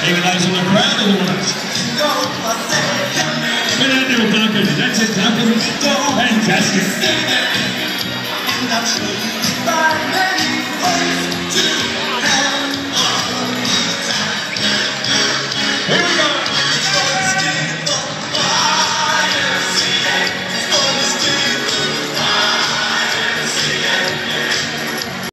Even those in the crowd are the winners. Been out there with Duncan. That's it, Duncan. Fantastic.